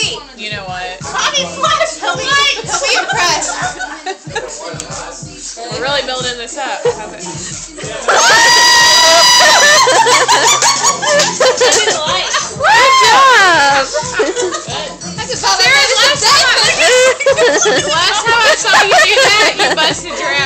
You know what? Bobby flash the light! He'll be impressed. We're really building this up. Good job! That's about Sarah, last time I saw you do that, you busted your